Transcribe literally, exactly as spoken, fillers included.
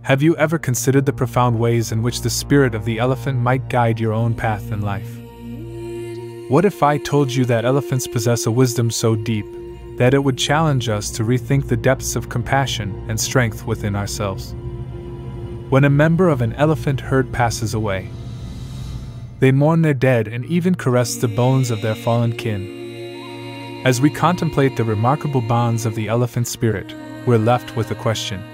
Have you ever considered the profound ways in which the spirit of the elephant might guide your own path in life? What if I told you that elephants possess a wisdom so deep that it would challenge us to rethink the depths of compassion and strength within ourselves? When a member of an elephant herd passes away, they mourn their dead and even caress the bones of their fallen kin. As we contemplate the remarkable bonds of the elephant spirit, we're left with a question.